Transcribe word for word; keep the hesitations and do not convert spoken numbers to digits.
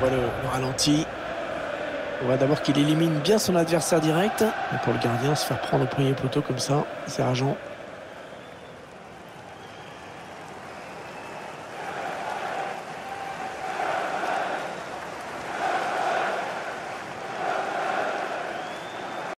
voit le, le ralenti. On voit d'abord qu'il élimine bien son adversaire direct. Et pour le gardien, se faire prendre au premier poteau comme ça, c'est rageant.